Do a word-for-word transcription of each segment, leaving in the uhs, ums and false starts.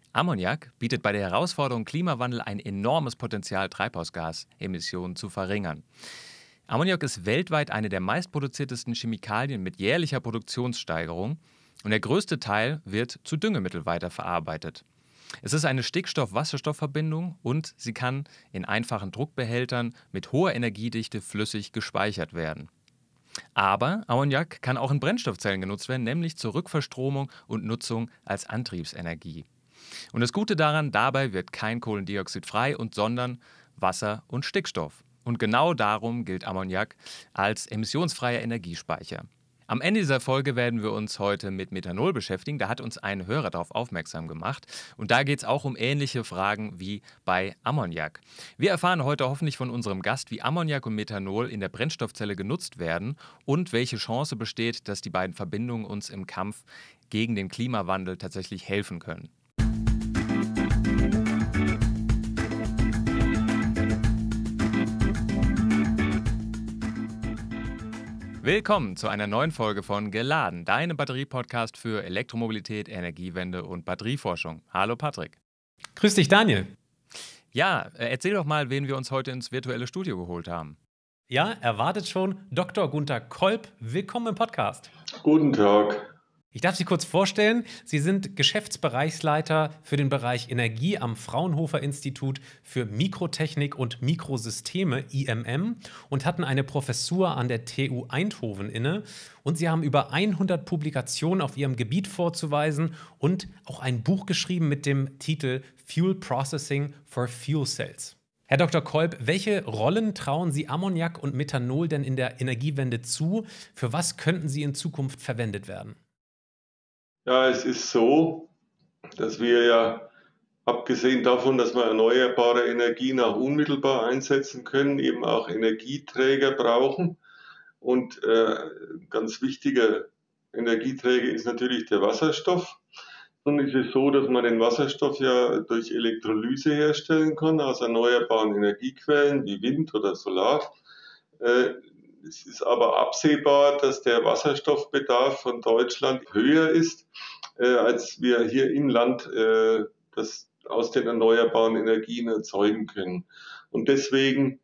Ammoniak bietet bei der Herausforderung Klimawandel ein enormes Potenzial, Treibhausgasemissionen zu verringern. Ammoniak ist weltweit eine der meistproduziertesten Chemikalien mit jährlicher Produktionssteigerung und der größte Teil wird zu Düngemittel weiterverarbeitet. Es ist eine Stickstoff-Wasserstoff-Verbindung und sie kann in einfachen Druckbehältern mit hoher Energiedichte flüssig gespeichert werden. Aber Ammoniak kann auch in Brennstoffzellen genutzt werden, nämlich zur Rückverstromung und Nutzung als Antriebsenergie. Und das Gute daran, dabei wird kein Kohlendioxid frei, und sondern Wasser und Stickstoff. Und genau darum gilt Ammoniak als emissionsfreier Energiespeicher. Am Ende dieser Folge werden wir uns heute mit Methanol beschäftigen. Da hat uns ein Hörer darauf aufmerksam gemacht. Und da geht es auch um ähnliche Fragen wie bei Ammoniak. Wir erfahren heute hoffentlich von unserem Gast, wie Ammoniak und Methanol in der Brennstoffzelle genutzt werden und welche Chance besteht, dass die beiden Verbindungen uns im Kampf gegen den Klimawandel tatsächlich helfen können. Willkommen zu einer neuen Folge von Geladen, deinem Batterie-Podcast für Elektromobilität, Energiewende und Batterieforschung. Hallo Patrick. Grüß dich, Daniel. Ja, erzähl doch mal, wen wir uns heute ins virtuelle Studio geholt haben. Ja, erwartet schon Doktor Gunter Kolb. Willkommen im Podcast. Guten Tag. Ich darf Sie kurz vorstellen, Sie sind Geschäftsbereichsleiter für den Bereich Energie am Fraunhofer Institut für Mikrotechnik und Mikrosysteme, I M M, und hatten eine Professur an der T U Eindhoven inne. Und Sie haben über hundert Publikationen auf Ihrem Gebiet vorzuweisen und auch ein Buch geschrieben mit dem Titel Fuel Processing for Fuel Cells. Herr Doktor Kolb, welche Rollen trauen Sie Ammoniak und Methanol denn in der Energiewende zu? Für was könnten sie in Zukunft verwendet werden? Ja, es ist so, dass wir ja, abgesehen davon, dass wir erneuerbare Energien auch unmittelbar einsetzen können, eben auch Energieträger brauchen. Und äh, ein ganz wichtiger Energieträger ist natürlich der Wasserstoff. Und es ist so, dass man den Wasserstoff ja durch Elektrolyse herstellen kann aus erneuerbaren Energiequellen wie Wind oder Solar. Äh, Es ist aber absehbar, dass der Wasserstoffbedarf von Deutschland höher ist, äh, als wir hier im Land äh, das aus den erneuerbaren Energien erzeugen können. Und deswegen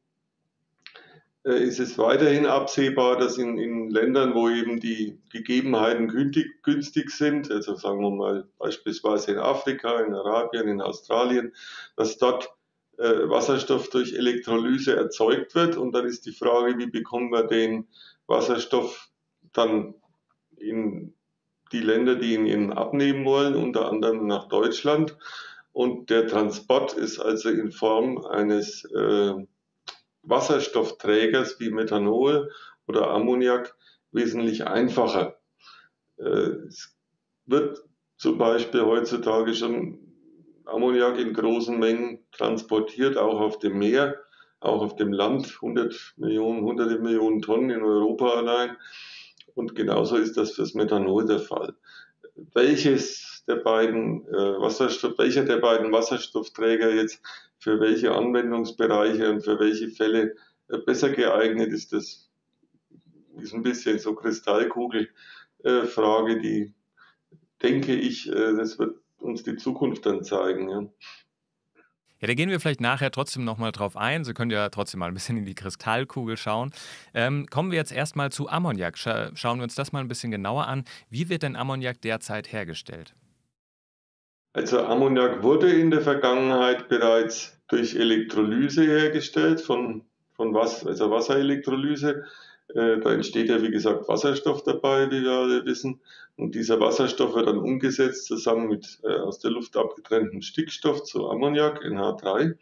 äh, ist es weiterhin absehbar, dass in, in Ländern, wo eben die Gegebenheiten günstig, günstig sind, also sagen wir mal beispielsweise in Afrika, in Arabien, in Australien, dass dort Wasserstoff durch Elektrolyse erzeugt wird. Und dann ist die Frage, wie bekommen wir den Wasserstoff dann in die Länder, die ihn abnehmen wollen, unter anderem nach Deutschland. Und der Transport ist also in Form eines äh, Wasserstoffträgers wie Methanol oder Ammoniak wesentlich einfacher. Äh, es wird zum Beispiel heutzutage schon Ammoniak in großen Mengen transportiert, auch auf dem Meer, auch auf dem Land, hundert Millionen, hunderte Millionen Tonnen in Europa allein. Und genauso ist das fürs Methanol der Fall. Welches der beiden äh, Wasserstoff, welcher der beiden Wasserstoffträger jetzt für welche Anwendungsbereiche und für welche Fälle äh, besser geeignet ist, das ist ein bisschen so Kristallkugelfrage, äh, die denke ich, äh, das wird uns die Zukunft dann zeigen. Ja. Ja, da gehen wir vielleicht nachher trotzdem nochmal drauf ein. Sie können ja trotzdem mal ein bisschen in die Kristallkugel schauen. Ähm, kommen wir jetzt erstmal zu Ammoniak. Scha- schauen wir uns das mal ein bisschen genauer an. Wie wird denn Ammoniak derzeit hergestellt? Also Ammoniak wurde in der Vergangenheit bereits durch Elektrolyse hergestellt, von, von was, also Wasserelektrolyse. Äh, da entsteht ja, wie gesagt, Wasserstoff dabei, wie wir alle wissen. Und dieser Wasserstoff wird dann umgesetzt zusammen mit äh, aus der Luft abgetrenntem Stickstoff zu Ammoniak, N H drei.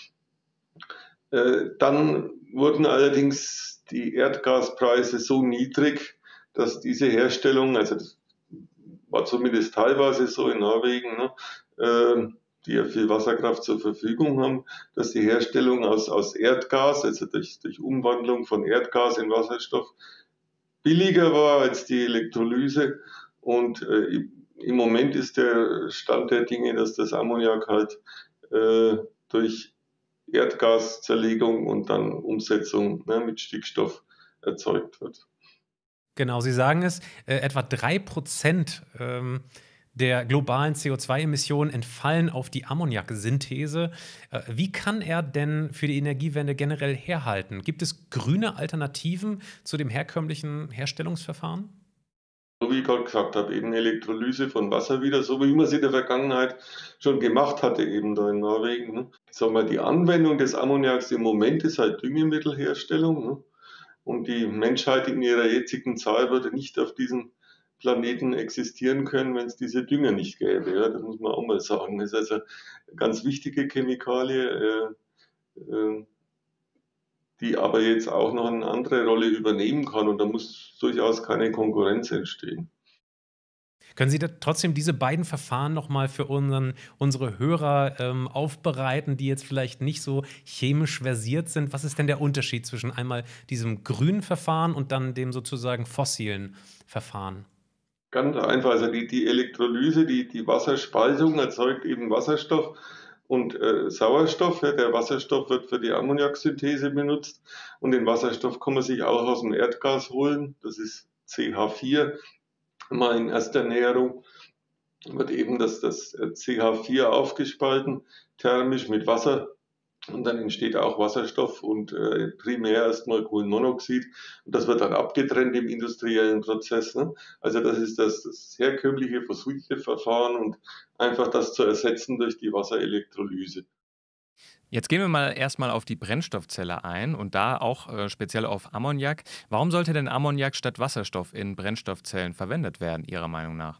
Äh, dann wurden allerdings die Erdgaspreise so niedrig, dass diese Herstellung, also das war zumindest teilweise so in Norwegen, ne, äh, die ja viel Wasserkraft zur Verfügung haben, dass die Herstellung aus, aus Erdgas, also durch, durch Umwandlung von Erdgas in Wasserstoff, billiger war als die Elektrolyse. Und äh, im Moment ist der Stand der Dinge, dass das Ammoniak halt äh, durch Erdgaszerlegung und dann Umsetzung, ne, mit Stickstoff erzeugt wird. Genau, Sie sagen es, äh, etwa drei Prozent ähm, der globalen C O zwei Emissionen entfallen auf die Ammoniaksynthese. Äh, Wie kann er denn für die Energiewende generell herhalten? Gibt es grüne Alternativen zu dem herkömmlichen Herstellungsverfahren? So wie ich gerade gesagt habe, eben Elektrolyse von Wasser wieder, so wie man sie in der Vergangenheit schon gemacht hatte, eben da in Norwegen. Ne? Sagen wir, die Anwendung des Ammoniaks im Moment ist halt Düngemittelherstellung. Ne? Und die Menschheit in ihrer jetzigen Zahl würde nicht auf diesem Planeten existieren können, wenn es diese Dünger nicht gäbe. Ja? Das muss man auch mal sagen. Das ist also eine ganz wichtige Chemikalie, äh, äh, die aber jetzt auch noch eine andere Rolle übernehmen kann. Und da muss durchaus keine Konkurrenz entstehen. Können Sie da trotzdem diese beiden Verfahren noch mal für unseren unsere Hörer, ähm, aufbereiten, die jetzt vielleicht nicht so chemisch versiert sind? Was ist denn der Unterschied zwischen einmal diesem grünen Verfahren und dann dem sozusagen fossilen Verfahren? Ganz einfach, also die, die Elektrolyse, die, die Wasserspaltung erzeugt eben Wasserstoff und äh, Sauerstoff. Ja, der Wasserstoff wird für die Ammoniaksynthese benutzt und den Wasserstoff kann man sich auch aus dem Erdgas holen. Das ist C H vier. Mal in erster Näherung wird eben das, das C H vier aufgespalten, thermisch mit Wasser. Und dann entsteht auch Wasserstoff und äh, primär erstmal Kohlenmonoxid. Und das wird dann abgetrennt im industriellen Prozess. Ne? Also das ist das, das herkömmliche fossile Verfahren und einfach das zu ersetzen durch die Wasserelektrolyse. Jetzt gehen wir mal erstmal auf die Brennstoffzelle ein und da auch äh, speziell auf Ammoniak. Warum sollte denn Ammoniak statt Wasserstoff in Brennstoffzellen verwendet werden, Ihrer Meinung nach?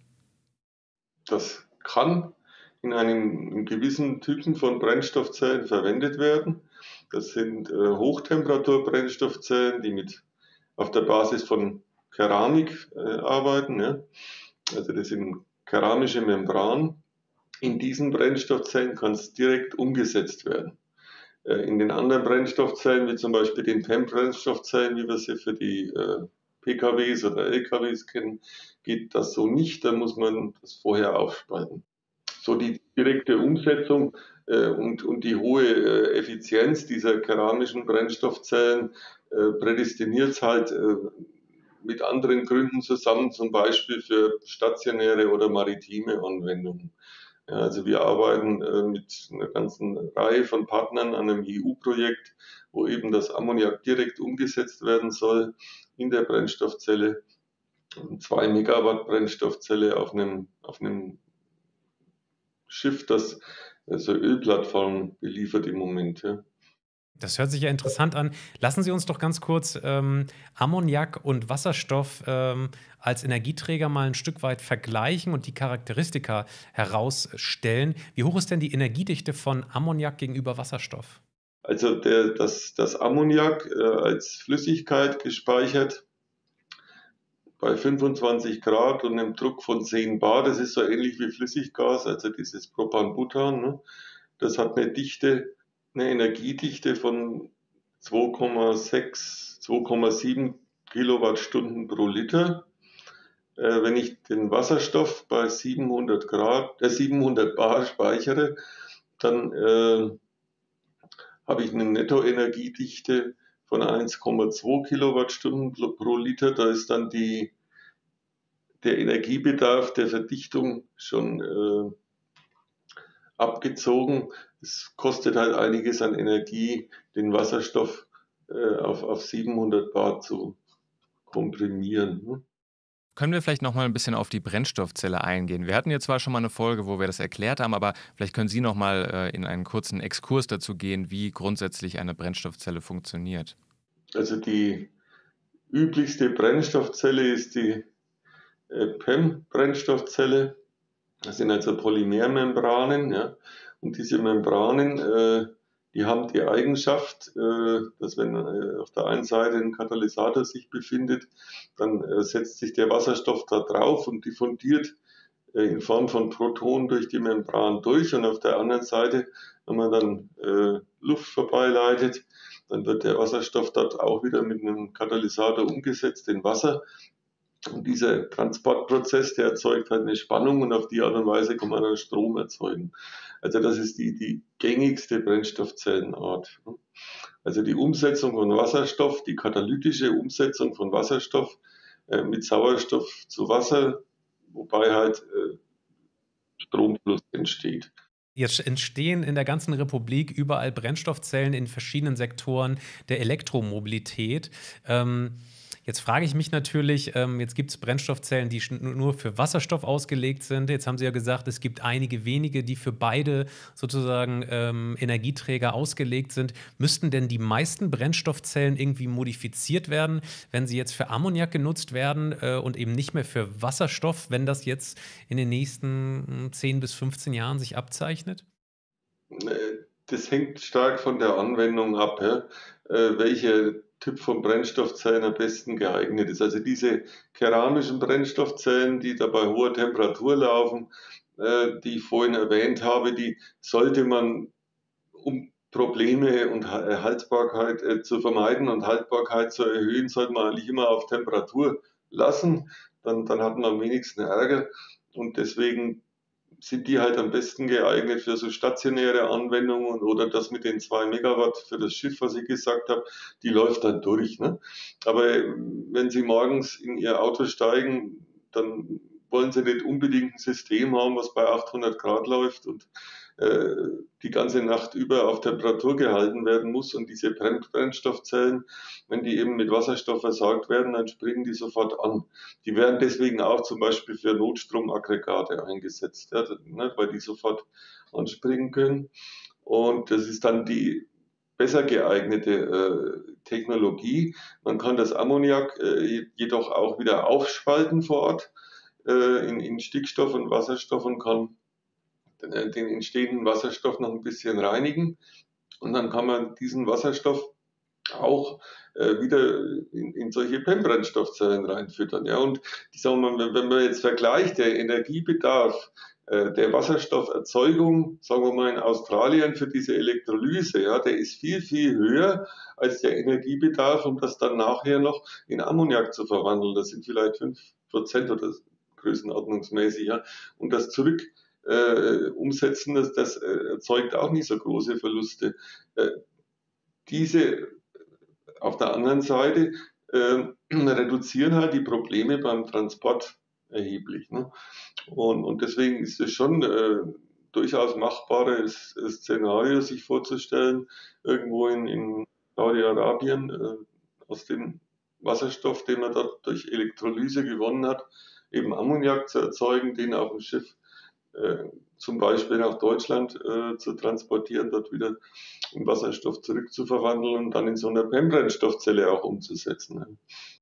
Das kann in einem in gewissen Typen von Brennstoffzellen verwendet werden. Das sind äh, Hochtemperatur-Brennstoffzellen, die mit auf der Basis von Keramik äh, arbeiten. Ja? Also das sind keramische Membranen. In diesen Brennstoffzellen kann es direkt umgesetzt werden. Äh, in den anderen Brennstoffzellen, wie zum Beispiel den P E M-Brennstoffzellen, wie wir sie für die äh, P K Ws oder L K Ws kennen, geht das so nicht. Da muss man das vorher aufspalten. So die direkte Umsetzung äh, und, und die hohe äh, Effizienz dieser keramischen Brennstoffzellen äh, prädestiniert es halt äh, mit anderen Gründen zusammen, zum Beispiel für stationäre oder maritime Anwendungen. Ja, also wir arbeiten äh, mit einer ganzen Reihe von Partnern an einem E U-Projekt, wo eben das Ammoniak direkt umgesetzt werden soll in der Brennstoffzelle. Zwei Megawatt Brennstoffzelle auf einem, auf einem Schiff, das also Ölplattformen beliefert im Moment. Ja. Das hört sich ja interessant an. Lassen Sie uns doch ganz kurz ähm, Ammoniak und Wasserstoff ähm, als Energieträger mal ein Stück weit vergleichen und die Charakteristika herausstellen. Wie hoch ist denn die Energiedichte von Ammoniak gegenüber Wasserstoff? Also der, das, das Ammoniak äh, als Flüssigkeit gespeichert bei fünfundzwanzig Grad und einem Druck von zehn Bar, das ist so ähnlich wie Flüssiggas, also dieses Propan-Butan, ne? Das hat eine Dichte, eine Energiedichte von zwei Komma sechs, zwei Komma sieben Kilowattstunden pro Liter. Äh, wenn ich den Wasserstoff bei siebenhundert Grad, äh, siebenhundert Bar speichere, dann äh, habe ich eine Nettoenergiedichte von eins Komma zwei Kilowattstunden pro Liter. Da ist dann die, der Energiebedarf der Verdichtung schon äh, abgezogen. Es kostet halt einiges an Energie, den Wasserstoff äh, auf, auf siebenhundert Bar zu komprimieren. Ne? Können wir vielleicht noch mal ein bisschen auf die Brennstoffzelle eingehen? Wir hatten jetzt zwar schon mal eine Folge, wo wir das erklärt haben, aber vielleicht können Sie noch mal äh, in einen kurzen Exkurs dazu gehen, wie grundsätzlich eine Brennstoffzelle funktioniert. Also die üblichste Brennstoffzelle ist die äh, P E M-Brennstoffzelle. Das sind also Polymermembranen. Ja. Und diese Membranen, äh, die haben die Eigenschaft, äh, dass wenn äh, auf der einen Seite ein Katalysator sich befindet, dann äh, setzt sich der Wasserstoff da drauf und diffundiert äh, in Form von Protonen durch die Membran durch. Und auf der anderen Seite, wenn man dann äh, Luft vorbeileitet, dann wird der Wasserstoff dort auch wieder mit einem Katalysator umgesetzt in Wasser. Und dieser Transportprozess, der erzeugt halt eine Spannung und auf die Art und Weise kann man dann Strom erzeugen. Also das ist die, die gängigste Brennstoffzellenart. Also die Umsetzung von Wasserstoff, die katalytische Umsetzung von Wasserstoff äh, mit Sauerstoff zu Wasser, wobei halt äh, Stromfluss entsteht. Jetzt entstehen in der ganzen Republik überall Brennstoffzellen in verschiedenen Sektoren der Elektromobilität. Ähm, jetzt frage ich mich natürlich, ähm, jetzt gibt es Brennstoffzellen, die sch- nur für Wasserstoff ausgelegt sind. Jetzt haben Sie ja gesagt, es gibt einige wenige, die für beide sozusagen ähm, Energieträger ausgelegt sind. Müssten denn die meisten Brennstoffzellen irgendwie modifiziert werden, wenn sie jetzt für Ammoniak genutzt werden äh, und eben nicht mehr für Wasserstoff, wenn das jetzt in den nächsten mh, zehn bis fünfzehn Jahren sich abzeichnet? Äh, Das hängt stark von der Anwendung ab, ja, äh, welcher Typ von Brennstoffzellen am besten geeignet ist. Also diese keramischen Brennstoffzellen, die da bei hoher Temperatur laufen, äh, die ich vorhin erwähnt habe, die sollte man, um Probleme und Ha- äh, Haltbarkeit äh, zu vermeiden und Haltbarkeit zu erhöhen, sollte man eigentlich immer auf Temperatur lassen. Dann, dann hat man am wenigsten Ärger. Und deswegen sind die halt am besten geeignet für so stationäre Anwendungen oder das mit den zwei Megawatt für das Schiff, was ich gesagt habe, die läuft dann durch. Ne? Aber ähm, wenn Sie morgens in Ihr Auto steigen, dann wollen Sie nicht unbedingt ein System haben, was bei achthundert Grad läuft und äh, die ganze Nacht über auf Temperatur gehalten werden muss. Und diese Brenn Brennstoffzellen, wenn die eben mit Wasserstoff versorgt werden, dann springen die sofort an. Die werden deswegen auch zum Beispiel für Notstromaggregate eingesetzt, ja, ne, weil die sofort anspringen können. Und das ist dann die besser geeignete äh, Technologie. Man kann das Ammoniak äh, jedoch auch wieder aufspalten vor Ort äh, in, in Stickstoff und Wasserstoff und kann äh, den entstehenden Wasserstoff noch ein bisschen reinigen. Und dann kann man diesen Wasserstoff auch äh, wieder in, in solche P E M-Brennstoffzellen reinfüttern. Ja, und die sagen wir, wenn wenn man jetzt vergleicht, der Energiebedarf äh, der Wasserstofferzeugung, sagen wir mal in Australien für diese Elektrolyse, ja, der ist viel, viel höher als der Energiebedarf, um das dann nachher noch in Ammoniak zu verwandeln. Das sind vielleicht fünf Prozent oder größenordnungsmäßig. Ja. Und das zurück äh, umsetzen, das, das äh, erzeugt auch nicht so große Verluste. Äh, diese auf der anderen Seite äh, reduzieren halt die Probleme beim Transport erheblich. Ne? Und, und deswegen ist es schon äh, durchaus machbares äh, Szenario, sich vorzustellen, irgendwo in, in Saudi-Arabien äh, aus dem Wasserstoff, den man dort durch Elektrolyse gewonnen hat, eben Ammoniak zu erzeugen, den auf dem Schiff äh, zum Beispiel nach Deutschland äh, zu transportieren, dort wieder in Wasserstoff zurückzuverwandeln und dann in so einer P E M-Brennstoffzelle auch umzusetzen. Ne?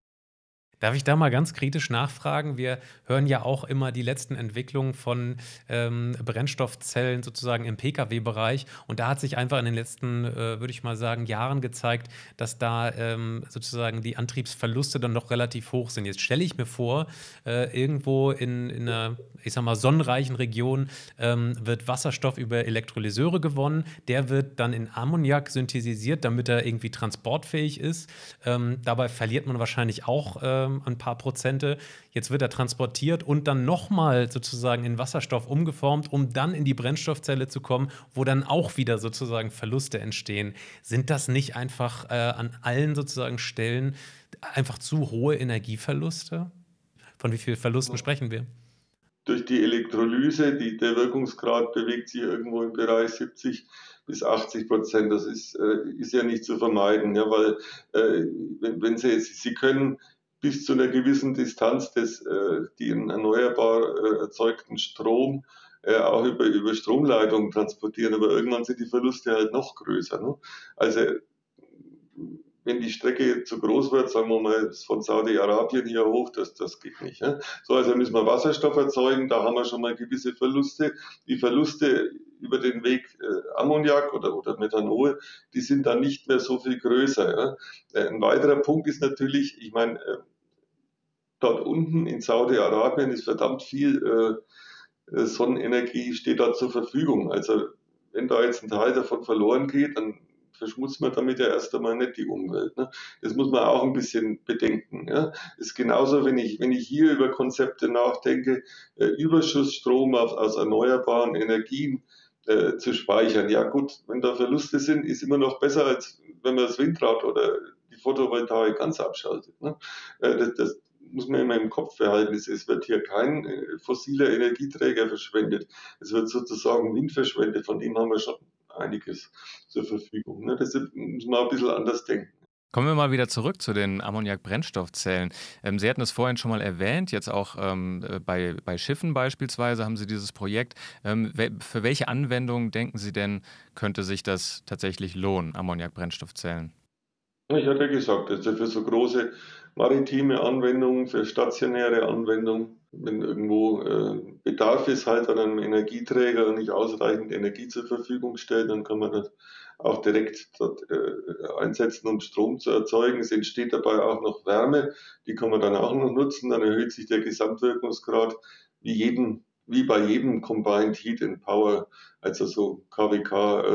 Darf ich da mal ganz kritisch nachfragen? Wir hören ja auch immer die letzten Entwicklungen von ähm, Brennstoffzellen sozusagen im P K W-Bereich. Und da hat sich einfach in den letzten, äh, würde ich mal sagen, Jahren gezeigt, dass da ähm, sozusagen die Antriebsverluste dann doch relativ hoch sind. Jetzt stelle ich mir vor, äh, irgendwo in, in einer, ich sag mal, sonnenreichen Region ähm, wird Wasserstoff über Elektrolyseure gewonnen. Der wird dann in Ammoniak synthetisiert, damit er irgendwie transportfähig ist. Ähm, dabei verliert man wahrscheinlich auch ähm, ein paar Prozente. Jetzt wird er transportiert und dann nochmal sozusagen in Wasserstoff umgeformt, um dann in die Brennstoffzelle zu kommen, wo dann auch wieder sozusagen Verluste entstehen. Sind das nicht einfach äh, an allen sozusagen Stellen einfach zu hohe Energieverluste? Von wie vielen Verlusten sprechen wir? Durch die Elektrolyse, die, der Wirkungsgrad bewegt sich irgendwo im Bereich siebzig bis achtzig Prozent. Das ist, äh, ist ja nicht zu vermeiden, ja, weil äh, wenn, wenn Sie, Sie können bis zu einer gewissen Distanz des, äh, den erneuerbar äh, erzeugten Strom äh, auch über, über Stromleitungen transportieren, aber irgendwann sind die Verluste halt noch größer. Ne? Also wenn die Strecke zu groß wird, sagen wir mal von Saudi-Arabien hier hoch, das, das geht nicht. Ne? So, also müssen wir Wasserstoff erzeugen, da haben wir schon mal gewisse Verluste. Die Verluste über den Weg äh, Ammoniak oder, oder Methanol, die sind dann nicht mehr so viel größer. Ja? Äh, ein weiterer Punkt ist natürlich, ich meine, äh, dort unten in Saudi-Arabien ist verdammt viel äh, Sonnenenergie steht da zur Verfügung. Also wenn da jetzt ein Teil davon verloren geht, dann verschmutzt man damit ja erst einmal nicht die Umwelt. Ne? Das muss man auch ein bisschen bedenken. Ja? Ist genauso, wenn ich, wenn ich hier über Konzepte nachdenke, äh, Überschussstrom aus, aus erneuerbaren Energien äh, zu speichern. Ja gut, wenn da Verluste sind, ist immer noch besser, als wenn man das Windrad oder die Photovoltaik ganz abschaltet. Ne? Äh, das, das, muss man immer im Kopf behalten, es, es wird hier kein äh, fossiler Energieträger verschwendet. Es wird sozusagen Wind verschwendet, von dem haben wir schon einiges zur Verfügung. Ne? Deshalb muss man ein bisschen anders denken. Kommen wir mal wieder zurück zu den Ammoniak-Brennstoffzellen. Ähm, Sie hatten es vorhin schon mal erwähnt, jetzt auch ähm, äh, bei, bei Schiffen beispielsweise haben Sie dieses Projekt. Ähm, we- für welche Anwendungen denken Sie denn, könnte sich das tatsächlich lohnen, Ammoniak-Brennstoffzellen? Ich hatte gesagt, also für so große maritime Anwendungen, für stationäre Anwendungen, wenn irgendwo äh, Bedarf ist halt an einem Energieträger und nicht ausreichend Energie zur Verfügung stellt, dann kann man das auch direkt dort äh, einsetzen, um Strom zu erzeugen. Es entsteht dabei auch noch Wärme, die kann man dann auch noch nutzen, dann erhöht sich der Gesamtwirkungsgrad wie jeden, wie bei jedem Combined Heat and Power, also so K W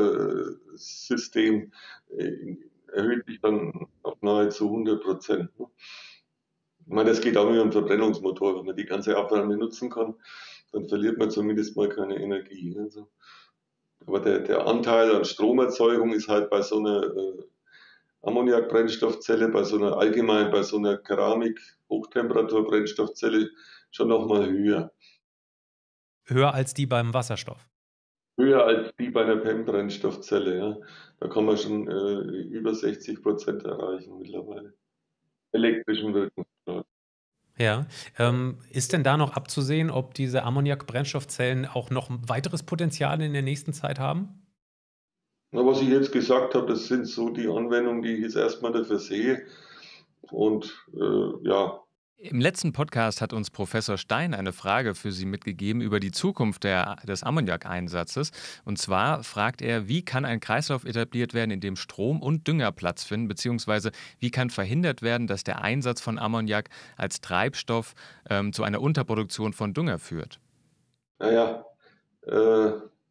K-System, äh, erhöht sich dann auf nahezu hundert Prozent. Ich meine, das geht auch mit einem Verbrennungsmotor. Wenn man die ganze Abwärme nutzen kann, dann verliert man zumindest mal keine Energie. Also, aber der, der Anteil an Stromerzeugung ist halt bei so einer äh, Ammoniakbrennstoffzelle, bei so einer allgemein, bei so einer Keramik-Hochtemperatur-Brennstoffzelle schon nochmal höher. Höher als die beim Wasserstoff. Höher als die bei einer P E M-Brennstoffzelle. Ja. Da kann man schon äh, über sechzig Prozent erreichen mittlerweile. Elektrischen Wirkungsgrad. Ja. Ähm, ist denn da noch abzusehen, ob diese Ammoniak-Brennstoffzellen auch noch ein weiteres Potenzial in der nächsten Zeit haben? Na, was ich jetzt gesagt habe, das sind so die Anwendungen, die ich jetzt erstmal dafür sehe. Und äh, ja, Im letzten Podcast hat uns Professor Stein eine Frage für Sie mitgegeben über die Zukunft der, des Ammoniakeinsatzes. Und zwar fragt er, wie kann ein Kreislauf etabliert werden, in dem Strom und Dünger Platz finden, beziehungsweise wie kann verhindert werden, dass der Einsatz von Ammoniak als Treibstoff ähm, zu einer Unterproduktion von Dünger führt. naja, äh,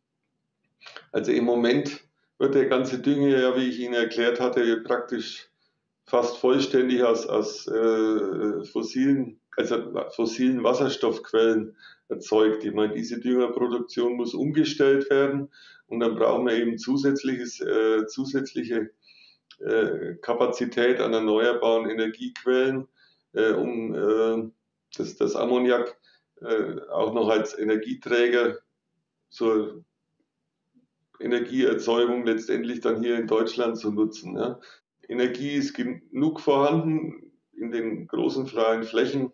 also im Moment wird der ganze Dünger ja, wie ich Ihnen erklärt hatte, praktisch fast vollständig aus, aus äh, fossilen, also fossilen Wasserstoffquellen erzeugt. Ich meine, diese Düngerproduktion muss umgestellt werden und dann brauchen wir eben zusätzliches, äh, zusätzliche äh, Kapazität an erneuerbaren Energiequellen, äh, um äh, das, das Ammoniak äh, auch noch als Energieträger zur Energieerzeugung letztendlich dann hier in Deutschland zu nutzen. Ja. Energie ist genug vorhanden in den großen freien Flächen.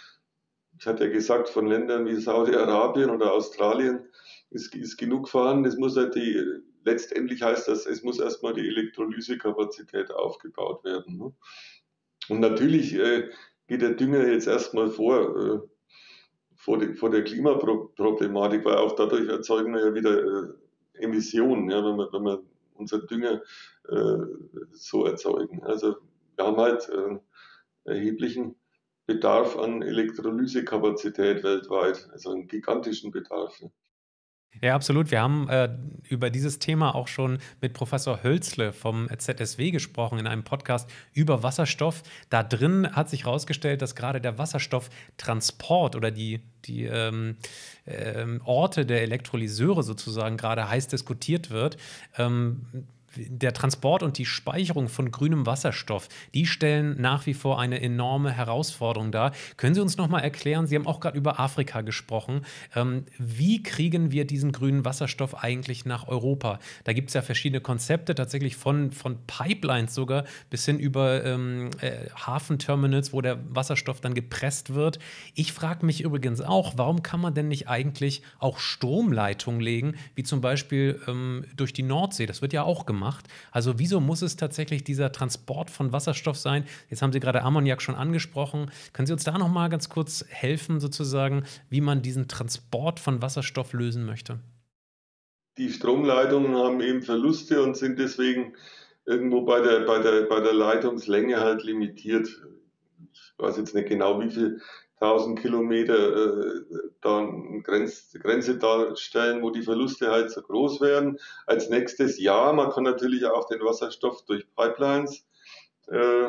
Ich hatte ja gesagt, von Ländern wie Saudi-Arabien oder Australien ist, ist genug vorhanden. Es muss halt die, letztendlich heißt das, es muss erstmal die Elektrolysekapazität aufgebaut werden. Ne? Und natürlich äh, geht der Dünger jetzt erstmal vor, äh, vor, die, vor der Klimaproblematik, weil auch dadurch erzeugen wir ja wieder äh, Emissionen, ja, wenn wir, wenn wir unser Dünger äh, so erzeugen. Also wir haben halt äh, erheblichen Bedarf an Elektrolysekapazität weltweit, also einen gigantischen Bedarf. Ne? Ja, absolut. Wir haben äh, über dieses Thema auch schon mit Professor Hölzle vom Z S W gesprochen in einem Podcast über Wasserstoff. Da drin hat sich herausgestellt, dass gerade der Wasserstofftransport oder die, die ähm, ähm, Orte der Elektrolyseure sozusagen gerade heiß diskutiert wird. Ähm, Der Transport und die Speicherung von grünem Wasserstoff, die stellen nach wie vor eine enorme Herausforderung dar. Können Sie uns noch mal erklären, Sie haben auch gerade über Afrika gesprochen, ähm, wie kriegen wir diesen grünen Wasserstoff eigentlich nach Europa? Da gibt es ja verschiedene Konzepte, tatsächlich von, von Pipelines sogar bis hin über ähm, äh, Hafenterminals, wo der Wasserstoff dann gepresst wird. Ich frage mich übrigens auch, warum kann man denn nicht eigentlich auch Stromleitungen legen, wie zum Beispiel ähm, durch die Nordsee? Das wird ja auch gemacht. Also wieso muss es tatsächlich dieser Transport von Wasserstoff sein? Jetzt haben Sie gerade Ammoniak schon angesprochen. Können Sie uns da noch mal ganz kurz helfen, sozusagen, wie man diesen Transport von Wasserstoff lösen möchte? Die Stromleitungen haben eben Verluste und sind deswegen irgendwo bei der, bei der, bei der Leitungslänge halt limitiert. Ich weiß jetzt nicht genau, wie viel tausend Kilometer äh, da eine Grenz, Grenze darstellen, wo die Verluste halt so groß werden. Als nächstes ja, man kann natürlich auch den Wasserstoff durch Pipelines äh,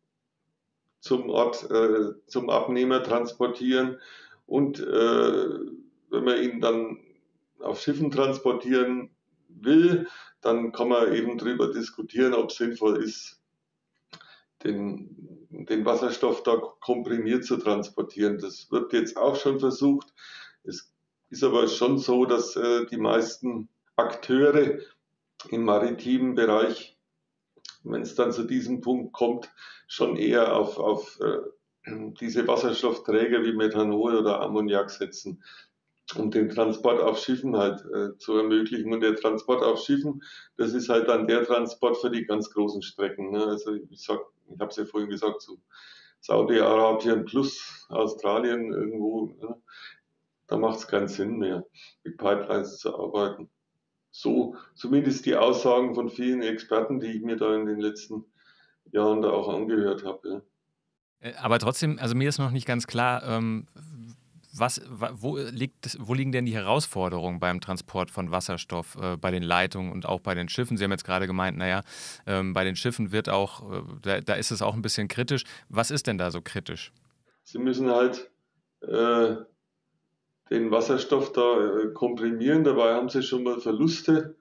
zum Ort, äh, zum Abnehmer transportieren und äh, wenn man ihn dann auf Schiffen transportieren will, dann kann man eben darüber diskutieren, ob es sinnvoll ist, den, den Wasserstoff da komprimiert zu transportieren. Das wird jetzt auch schon versucht. Es ist aber schon so, dass äh, die meisten Akteure im maritimen Bereich, wenn es dann zu diesem Punkt kommt, schon eher auf, auf äh, diese Wasserstoffträger wie Methanol oder Ammoniak setzen, um den Transport auf Schiffen halt äh, zu ermöglichen. Und der Transport auf Schiffen, das ist halt dann der Transport für die ganz großen Strecken. Ne? Also ich sag, ich habe es ja vorhin gesagt, so Saudi-Arabien plus Australien irgendwo, ne? Da macht es keinen Sinn mehr, mit Pipelines zu arbeiten. So zumindest die Aussagen von vielen Experten, die ich mir da in den letzten Jahren da auch angehört habe. Ja. Aber trotzdem, also mir ist noch nicht ganz klar, ähm, was, wo, liegt, wo liegen denn die Herausforderungen beim Transport von Wasserstoff äh, bei den Leitungen und auch bei den Schiffen? Sie haben jetzt gerade gemeint, naja, ähm, bei den Schiffen wird auch, äh, da, da ist es auch ein bisschen kritisch. Was ist denn da so kritisch? Sie müssen halt äh, den Wasserstoff da äh, komprimieren, dabei haben sie schon mal Verluste.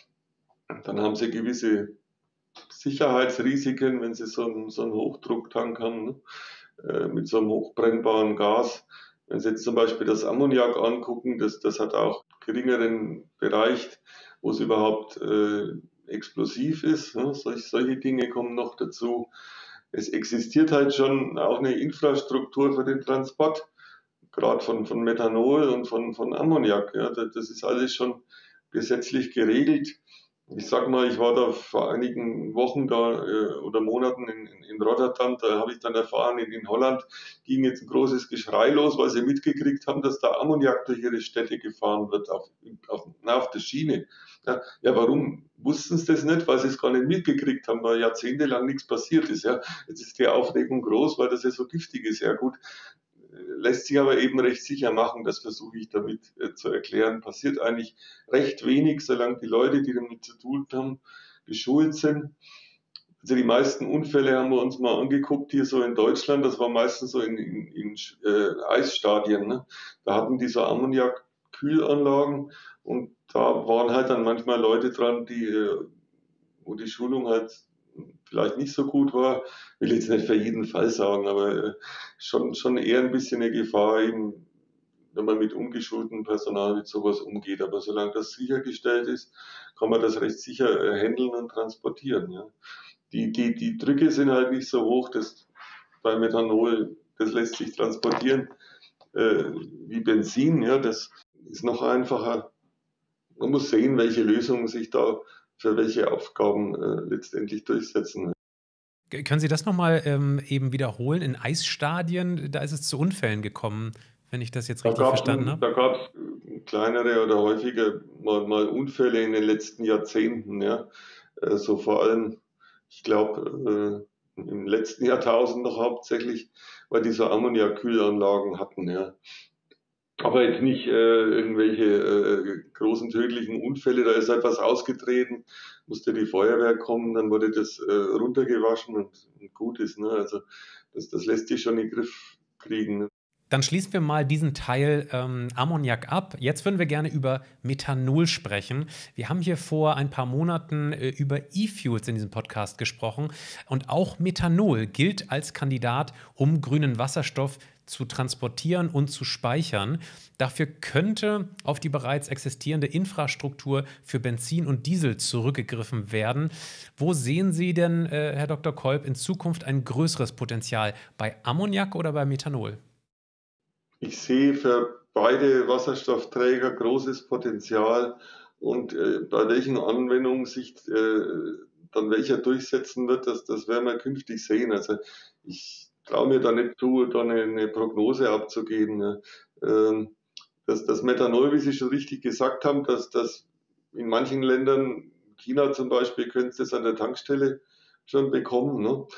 Dann haben sie gewisse Sicherheitsrisiken, wenn sie so einen, so einen Hochdrucktank haben, ne? äh, mit so einem hochbrennbaren Gas. Wenn Sie jetzt zum Beispiel das Ammoniak angucken, das, das hat auch geringeren Bereich, wo es überhaupt äh, explosiv ist. Ne? Solch, solche Dinge kommen noch dazu. Es existiert halt schon auch eine Infrastruktur für den Transport, gerade von, von Methanol und von, von Ammoniak. Ja, das ist alles schon gesetzlich geregelt. Ich sag mal, ich war da vor einigen Wochen da äh, oder Monaten in, in, in Rotterdam, da habe ich dann erfahren, in, in Holland ging jetzt ein großes Geschrei los, weil sie mitgekriegt haben, dass da Ammoniak durch ihre Städte gefahren wird, auf, auf, na, auf der Schiene. Ja, ja, warum wussten sie das nicht? Weil sie es gar nicht mitgekriegt haben, weil jahrzehntelang nichts passiert ist. Ja. Jetzt ist die Aufregung groß, weil das ja so giftig ist. Ja gut, lässt sich aber eben recht sicher machen, das versuche ich damit äh, zu erklären. Passiert eigentlich recht wenig, solange die Leute, die damit zu tun haben, geschult sind. Also die meisten Unfälle haben wir uns mal angeguckt hier so in Deutschland, das war meistens so in, in, in äh, Eisstadien. Ne? Da hatten die so Ammoniak-Kühlanlagen und da waren halt dann manchmal Leute dran, die, äh, wo die Schulung halt vielleicht nicht so gut war, will jetzt nicht für jeden Fall sagen, aber schon, schon eher ein bisschen eine Gefahr, eben, wenn man mit ungeschultem Personal mit sowas umgeht. Aber solange das sichergestellt ist, kann man das recht sicher handeln und transportieren. Ja. Die, die, die Drücke sind halt nicht so hoch, dass bei Methanol, das lässt sich transportieren äh, wie Benzin. Ja, das ist noch einfacher. Man muss sehen, welche Lösungen sich da für welche Aufgaben äh, letztendlich durchsetzen. Können Sie das nochmal ähm, eben wiederholen? In Eisstadien, da ist es zu Unfällen gekommen, wenn ich das jetzt richtig verstanden habe? Da gab es kleinere oder häufiger mal, mal Unfälle in den letzten Jahrzehnten. Ja. Äh, so vor allem, ich glaube, äh, im letzten Jahrtausend noch hauptsächlich, weil die so Ammoniakkühlanlagen hatten. Ja. Aber jetzt nicht äh, irgendwelche äh, großen tödlichen Unfälle, da ist etwas ausgetreten, musste die Feuerwehr kommen, dann wurde das äh, runtergewaschen und, und gut ist. Ne? Also das, das lässt sich schon in den Griff kriegen. Ne? Dann schließen wir mal diesen Teil ähm, Ammoniak ab. Jetzt würden wir gerne über Methanol sprechen. Wir haben hier vor ein paar Monaten äh, über E-Fuels in diesem Podcast gesprochen. Und auch Methanol gilt als Kandidat, um grünen Wasserstoff zu transportieren und zu speichern. Dafür könnte auf die bereits existierende Infrastruktur für Benzin und Diesel zurückgegriffen werden. Wo sehen Sie denn, äh, Herr Doktor Kolb, in Zukunft ein größeres Potenzial? Bei Ammoniak oder bei Methanol? Ich sehe für beide Wasserstoffträger großes Potenzial und äh, bei welchen Anwendungen sich äh, dann welcher durchsetzen wird, das, das werden wir künftig sehen. Also ich traue mir da nicht zu, da eine, eine Prognose abzugeben. Ne? Ähm, das, das Methanol, wie Sie schon richtig gesagt haben, dass das in manchen Ländern, China zum Beispiel, können Sie das an der Tankstelle schon bekommen. Ne?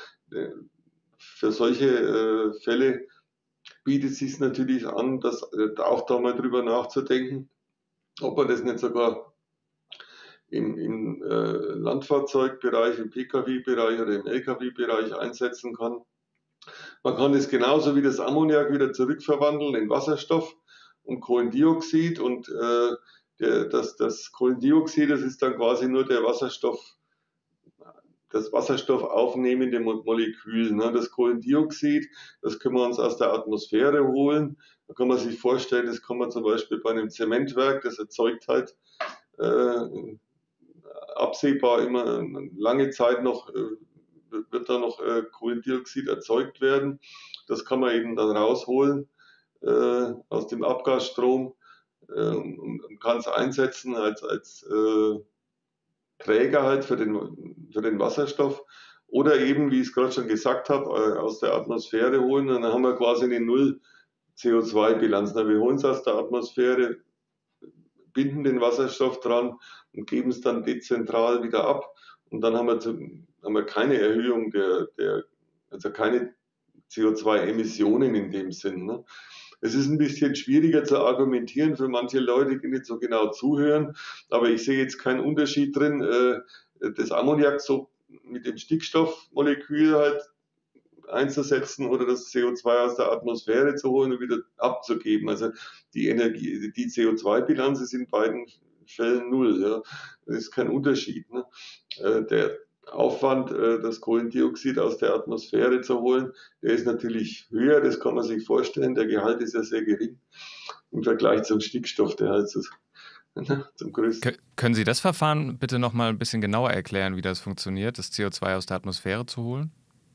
Für solche äh, Fälle bietet es sich natürlich an, dass, äh, auch da mal drüber nachzudenken, ob man das nicht sogar im, im äh, Landfahrzeugbereich, im Pkw-Bereich oder im Lkw-Bereich einsetzen kann. Man kann es genauso wie das Ammoniak wieder zurückverwandeln in Wasserstoff und Kohlendioxid und äh, der, das, das Kohlendioxid, das ist dann quasi nur der Wasserstoff das Wasserstoff aufnehmende Mo Molekül. Ne? Das Kohlendioxid, das können wir uns aus der Atmosphäre holen. Da kann man sich vorstellen, das kann man zum Beispiel bei einem Zementwerk, das erzeugt halt äh, absehbar immer lange Zeit noch, äh, wird da noch äh, Kohlendioxid erzeugt werden. Das kann man eben dann rausholen äh, aus dem Abgasstrom äh, und, und kann es einsetzen als, als äh, Träger halt für den, für den Wasserstoff. Oder eben, wie ich es gerade schon gesagt habe, äh, aus der Atmosphäre holen. Und dann haben wir quasi eine Null C O zwei Bilanz. Na, wir holen es aus der Atmosphäre, binden den Wasserstoff dran und geben es dann dezentral wieder ab. Und dann haben wir, zu, haben wir keine Erhöhung der, der, also keine C O zwei Emissionen in dem Sinn. Ne? Es ist ein bisschen schwieriger zu argumentieren für manche Leute, die nicht so genau zuhören, aber ich sehe jetzt keinen Unterschied drin, äh, das Ammoniak so mit dem Stickstoffmolekül halt einzusetzen oder das C O zwei aus der Atmosphäre zu holen und wieder abzugeben. Also die Energie, die C O zwei Bilanz ist in beiden Fällen null. Ja. Das ist kein Unterschied. Ne? Äh, der Aufwand, äh, das Kohlendioxid aus der Atmosphäre zu holen, der ist natürlich höher, das kann man sich vorstellen. Der Gehalt ist ja sehr gering im Vergleich zum Stickstoff, der halt so, ne, zum größten. Können Sie das Verfahren bitte noch mal ein bisschen genauer erklären, wie das funktioniert, das C O zwei aus der Atmosphäre zu holen?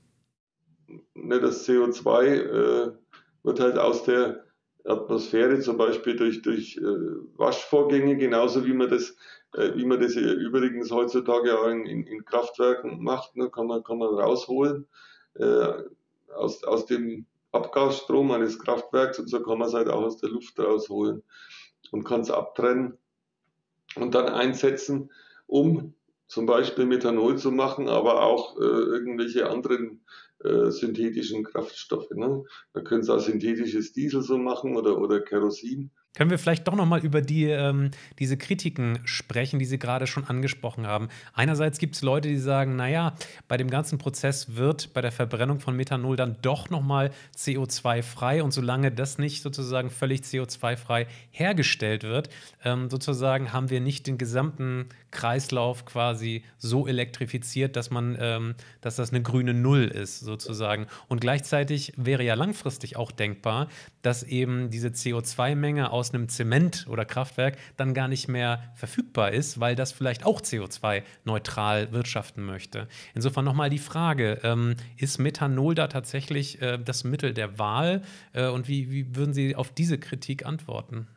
Ne, das C O zwei äh, wird halt aus der Atmosphäre zum Beispiel durch, durch äh, Waschvorgänge, genauso wie man das, äh, wie man das übrigens heutzutage auch in, in, in Kraftwerken macht, ne, kann man, kann man rausholen äh, aus, aus dem Abgasstrom eines Kraftwerks, und so kann man es halt auch aus der Luft rausholen und kann es abtrennen und dann einsetzen, um zum Beispiel Methanol zu machen, aber auch äh, irgendwelche anderen äh, synthetischen Kraftstoffe. Ne? Da können Sie auch synthetisches Diesel so machen oder, oder Kerosin. Können wir vielleicht doch noch mal über die, ähm, diese Kritiken sprechen, die Sie gerade schon angesprochen haben. Einerseits gibt es Leute, die sagen, naja, bei dem ganzen Prozess wird bei der Verbrennung von Methanol dann doch noch mal C O zwei frei. Und solange das nicht sozusagen völlig C O zwei frei hergestellt wird, ähm, sozusagen haben wir nicht den gesamten Kreislauf quasi so elektrifiziert, dass man, ähm, dass das eine grüne Null ist sozusagen. Und gleichzeitig wäre ja langfristig auch denkbar, dass eben diese C O zwei Menge aus einem Zement oder Kraftwerk dann gar nicht mehr verfügbar ist, weil das vielleicht auch C O zwei neutral wirtschaften möchte. Insofern nochmal die Frage, ähm, ist Methanol da tatsächlich äh, das Mittel der Wahl? Äh, und wie, wie würden Sie auf diese Kritik antworten?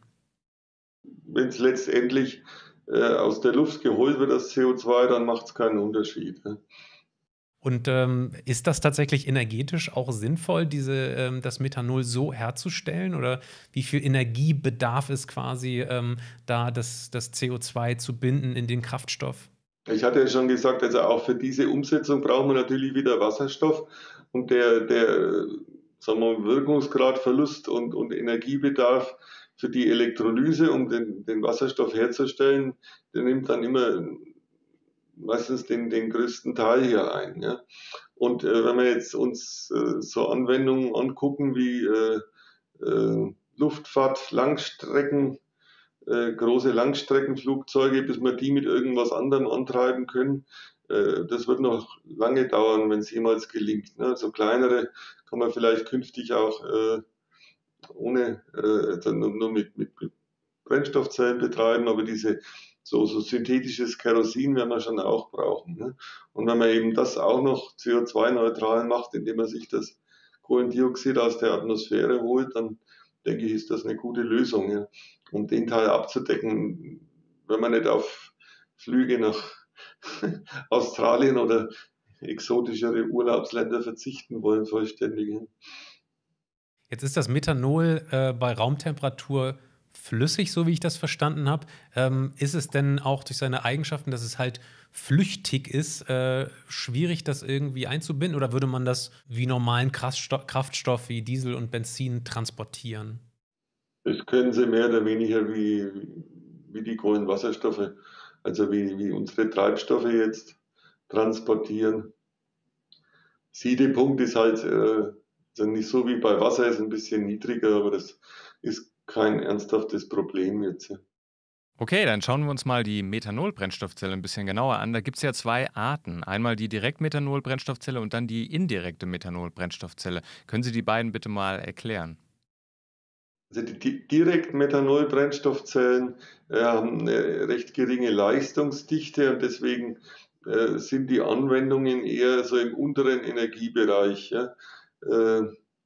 Wenn es letztendlich äh, aus der Luft geholt wird, das C O zwei, dann macht es keinen Unterschied. Ne? Und ähm, ist das tatsächlich energetisch auch sinnvoll, diese, ähm, das Methanol so herzustellen? Oder wie viel Energie bedarf es quasi, ähm, da das, das C O zwei zu binden in den Kraftstoff? Ich hatte ja schon gesagt, also auch für diese Umsetzung brauchen wir natürlich wieder Wasserstoff. Und der, der sagen wir, Wirkungsgradverlust und, und Energiebedarf für die Elektrolyse, um den, den Wasserstoff herzustellen, der nimmt dann immer meistens den, den größten Teil hier ein. Ja. Und äh, wenn wir jetzt uns äh, so Anwendungen angucken wie äh, äh, Luftfahrt, Langstrecken, äh, große Langstreckenflugzeuge, bis wir die mit irgendwas anderem antreiben können, äh, das wird noch lange dauern, wenn es jemals gelingt. Ne. So kleinere kann man vielleicht künftig auch äh, ohne, äh, also nur, nur mit, mit, mit Brennstoffzellen betreiben, aber diese So, so synthetisches Kerosin werden wir schon auch brauchen. Ne? Und wenn man eben das auch noch C O zwei neutral macht, indem man sich das Kohlendioxid aus der Atmosphäre holt, dann denke ich, ist das eine gute Lösung, ja? Um den Teil abzudecken, wenn man nicht auf Flüge nach Australien oder exotischere Urlaubsländer verzichten wollen, vollständig. Ja? Jetzt ist das Methanol äh, bei Raumtemperatur flüssig, so wie ich das verstanden habe. Ähm, ist es denn auch durch seine Eigenschaften, dass es halt flüchtig ist, äh, schwierig, das irgendwie einzubinden? Oder würde man das wie normalen Kraftstoff, Kraftstoff wie Diesel und Benzin transportieren? Das können Sie mehr oder weniger wie, wie die Kohlenwasserstoffe, also wie, wie unsere Treibstoffe jetzt transportieren. Siedepunkt ist halt äh, also nicht so wie bei Wasser, ist ein bisschen niedriger, aber das ist kein ernsthaftes Problem jetzt. Okay, dann schauen wir uns mal die Methanol-Brennstoffzelle ein bisschen genauer an. Da gibt es ja zwei Arten. Einmal die Direktmethanol-Brennstoffzelle und dann die indirekte Methanol-Brennstoffzelle. Können Sie die beiden bitte mal erklären? Also die Di Direktmethanol-Brennstoffzellen äh, haben eine recht geringe Leistungsdichte und deswegen äh, sind die Anwendungen eher so im unteren Energiebereich. Ja. Äh,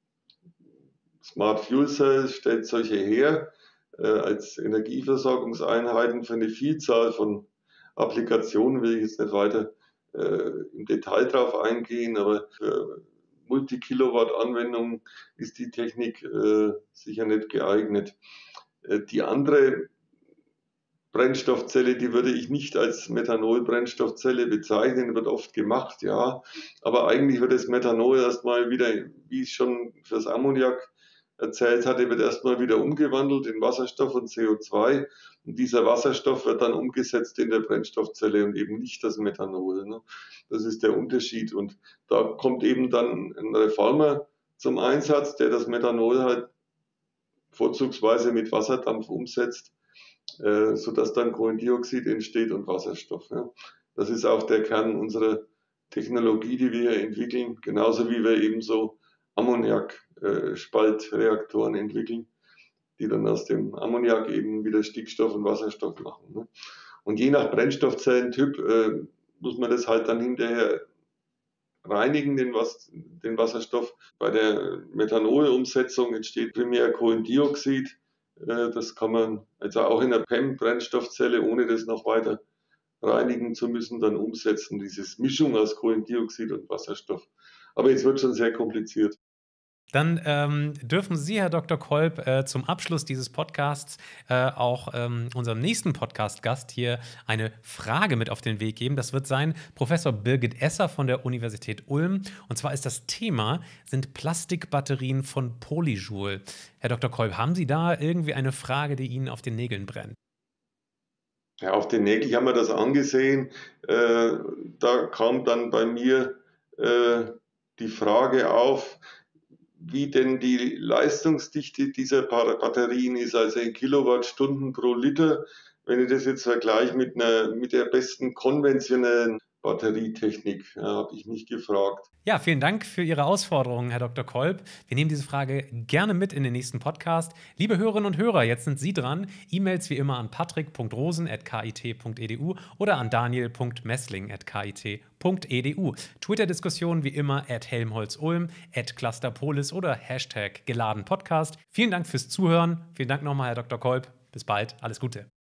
Smart Fuel Cells stellt solche her äh, als Energieversorgungseinheiten für eine Vielzahl von Applikationen, will ich jetzt nicht weiter äh, im Detail drauf eingehen, aber für Multikilowatt-Anwendungen ist die Technik äh, sicher nicht geeignet. Äh, die andere Brennstoffzelle, die würde ich nicht als Methanol-Brennstoffzelle bezeichnen, wird oft gemacht, ja. Aber eigentlich wird das Methanol erstmal wieder, wie ich schon fürs Ammoniak erzählt hatte, wird erstmal wieder umgewandelt in Wasserstoff und C O zwei. Und dieser Wasserstoff wird dann umgesetzt in der Brennstoffzelle und eben nicht das Methanol. Ne? Das ist der Unterschied. Und da kommt eben dann ein Reformer zum Einsatz, der das Methanol halt vorzugsweise mit Wasserdampf umsetzt, äh, sodass dann Kohlendioxid entsteht und Wasserstoff. Ja. Das ist auch der Kern unserer Technologie, die wir hier entwickeln, genauso wie wir eben so Ammoniak-Spaltreaktoren entwickeln, die dann aus dem Ammoniak eben wieder Stickstoff und Wasserstoff machen. Ne. Und je nach Brennstoffzellentyp äh, muss man das halt dann hinterher reinigen, den, Was den Wasserstoff. Bei der Methanolumsetzung entsteht primär Kohlendioxid. Äh, das kann man also auch in der P E M-Brennstoffzelle, ohne das noch weiter reinigen zu müssen, dann umsetzen, diese Mischung aus Kohlendioxid und Wasserstoff. Aber jetzt wird schon sehr kompliziert. Dann ähm, dürfen Sie, Herr Doktor Kolb, äh, zum Abschluss dieses Podcasts äh, auch ähm, unserem nächsten Podcast-Gast hier eine Frage mit auf den Weg geben. Das wird sein Professor Birgit Esser von der Universität Ulm. Und zwar ist das Thema, sind Plastikbatterien von Polyjoule. Herr Doktor Kolb, haben Sie da irgendwie eine Frage, die Ihnen auf den Nägeln brennt? Ja, auf den Nägeln haben wir das angesehen. Äh, da kam dann bei mir äh, die Frage auf, wie denn die Leistungsdichte dieser Batterien ist, also in Kilowattstunden pro Liter. Wenn ich das jetzt vergleiche mit, einer, mit der besten konventionellen Batterietechnik, ja, habe ich mich gefragt. Ja, vielen Dank für Ihre Ausforderungen, Herr Doktor Kolb. Wir nehmen diese Frage gerne mit in den nächsten Podcast. Liebe Hörerinnen und Hörer, jetzt sind Sie dran. E-Mails wie immer an patrick punkt rosen at k i t punkt e d u oder an daniel punkt messling at k i t punkt e d u. Twitter-Diskussionen wie immer at helmholtz-ulm, at clusterpolis oder Hashtag geladen Podcast. Vielen Dank fürs Zuhören. Vielen Dank nochmal, Herr Doktor Kolb. Bis bald. Alles Gute.